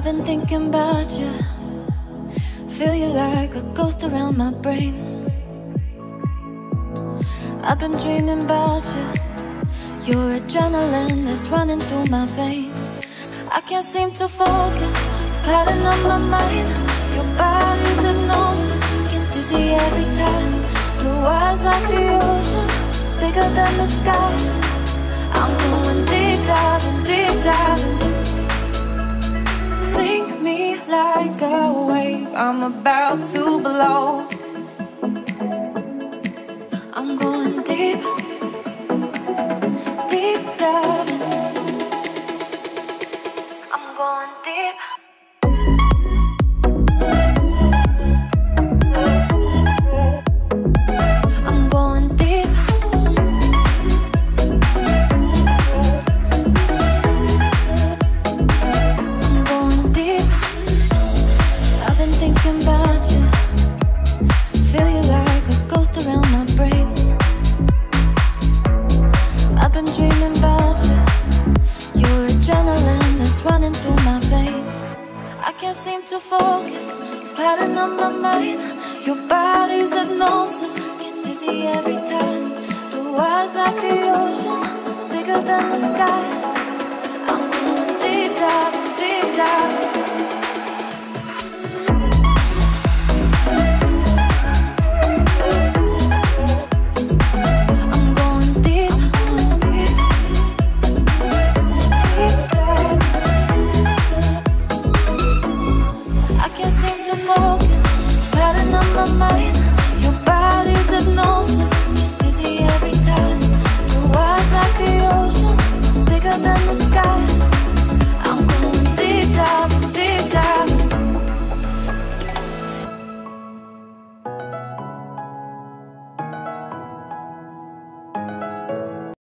I've been thinking about you. Feel you like a ghost around my brain. I've been dreaming about you. Your adrenaline is running through my veins. I can't seem to focus, it's clouding on my mind. Your body's hypnosis, get dizzy every time. Blue eyes like the ocean, bigger than the sky. I'm going deep diving, deep diving. Sink me like a wave, I'm about to blow. I'm going deep, deep diving. I'm going deep. I'm going deep. I'm going deep. I've been thinking about you. Feel you like a ghost around my brain. I've been dreaming about you. Your adrenaline is running through my veins. I can't seem to focus, it's clouding on my mind. Your body's hypnosis, get dizzy every time. Blue eyes like the ocean, bigger than the sky. I'm going deep diving, deep diving. Focus, clouding on my mind. Your body's hypnosis,